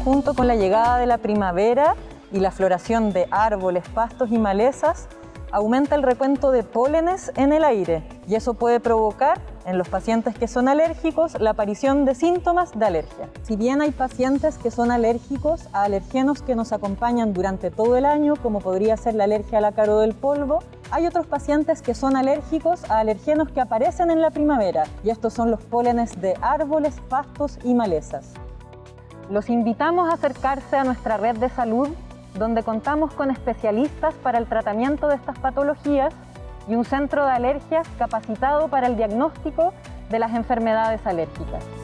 junto con la llegada de la primavera y la floración de árboles, pastos y malezas, aumenta el recuento de pólenes en el aire y eso puede provocar en los pacientes que son alérgicos la aparición de síntomas de alergia. Si bien hay pacientes que son alérgicos a alergenos que nos acompañan durante todo el año, como podría ser la alergia al ácaro del polvo, hay otros pacientes que son alérgicos a alergenos que aparecen en la primavera y estos son los pólenes de árboles, pastos y malezas. Los invitamos a acercarse a nuestra red de salud, donde contamos con especialistas para el tratamiento de estas patologías y un centro de alergias capacitado para el diagnóstico de las enfermedades alérgicas.